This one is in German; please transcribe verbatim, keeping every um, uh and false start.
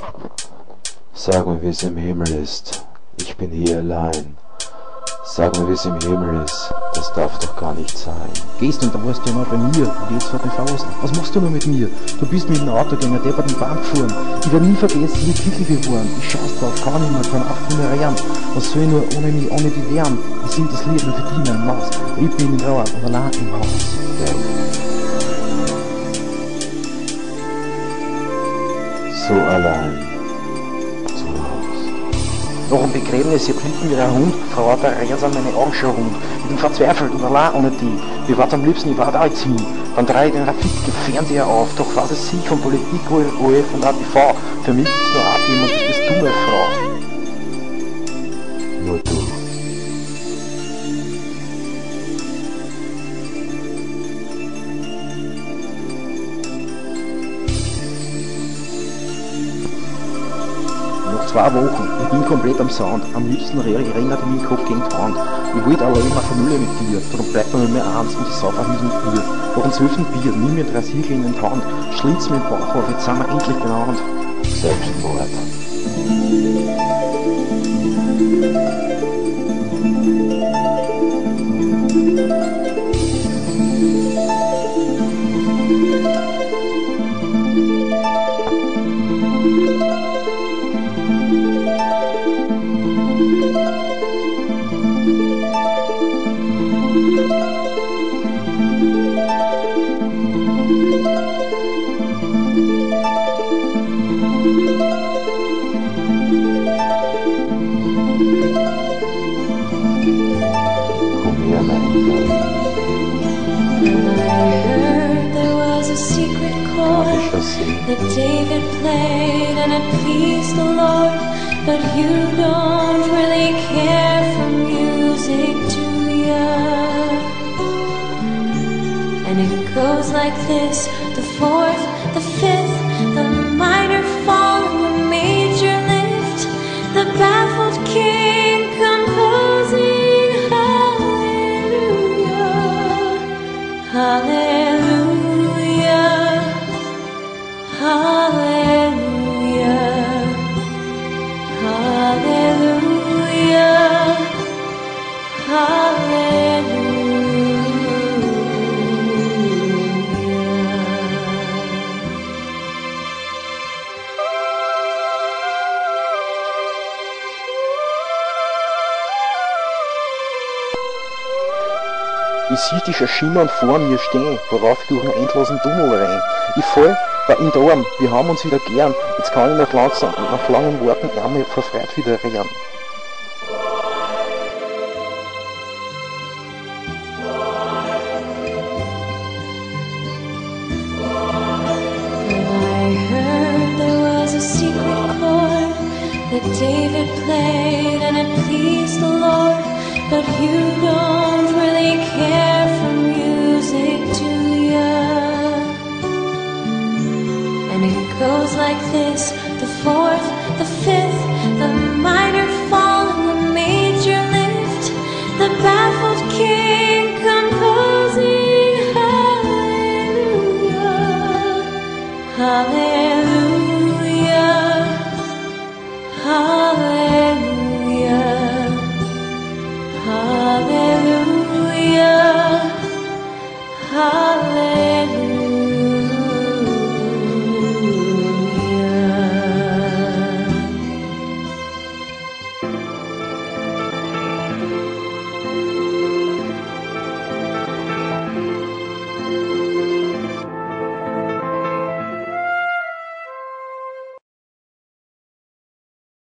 Sag mir, wie es im Himmel ist. Ich bin hier allein. Sag mir, wie es im Himmel ist. Das darf doch gar nicht sein. Gestern, da warst du ja noch bei mir und jetzt fährt mich verlassen. Was machst du noch mit mir? Du bist mit dem Autogänger deppert den Bahn gefahren. Ich werde nie vergessen, wie glücklich wir waren. Ich schau's drauf, kann nicht mehr, kann auch nicht mehr rennen. Was soll ich nur ohne mich, ohne die Wärme? Ich sing das Lied nur für dich, mein Maus. Ich bin in Trauer und allein im Haus. Weg. So allein. Nach dem Begräbnis, ich blicken wie ein Hund, Frau Vater, rennt an meine Augen schon rund. Ich bin verzweifelt und allein ohne die. Ich warte am liebsten, ich warte auch jetzt hin. Dann drehe ich den Raffigen Fernseher auf, doch was es sich von Politik, O F und A T V. Für mich gibt's nur ein Thema und das bist du, meine Frau. Nur du. Noch zwei Wochen, ich bin komplett am Sound. Am liebsten rennt ich meinen Kopf gegen die Wand. Ich wollte allein eine Familie mit dir, darum bleibt mir nur mehr eins und ich sauf auch mit dem Bier. Nach dem zwölften Bier, nimm mir drei Siegel in den Hand, schlitz mir den Bauch auf, jetzt sind wir endlich benannt. Selbstmord. Komm her, mein Engel. Hab ich schon sehen. That David played and it pleased the Lord, but you don't really care for music, do ya? And it goes like this: the fourth, the fifth, the minor fall and the major lift, the baffled king composing hallelujah, hallelujah, hallelujah, hallelujah, hallelujah. Ich sieh dich schon schimmern vor mir stehen, worauf ich durch einen endlosen Tunnel rein. Ich fall bei ihm da, wir haben uns wieder gern, jetzt kann ich nach, langsam, nach langem Warten einmal verfreut wieder rennen. That David played and it pleased the Lord, but you don't really care for music, do ya? And it goes like this: the fourth, the fifth, the minor fall and the major lift, the baffled king